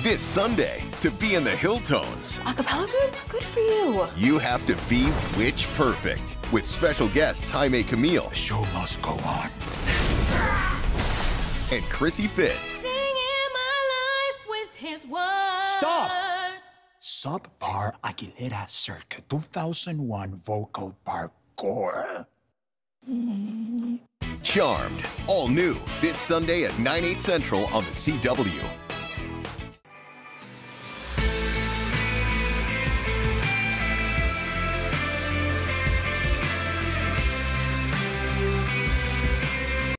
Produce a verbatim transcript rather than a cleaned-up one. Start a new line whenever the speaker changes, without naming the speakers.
This Sunday, to be in the Hilltones,
A cappella group? Good for you.
you have to be Witch Perfect with special guests Jaime Camille.
The show must go on.
And Chrissy Fit.
Singing my life with his words.
Stop! Subpar Aguilera circa two thousand one vocal parkour.
Charmed, all new, this Sunday at nine, eight central on the C W.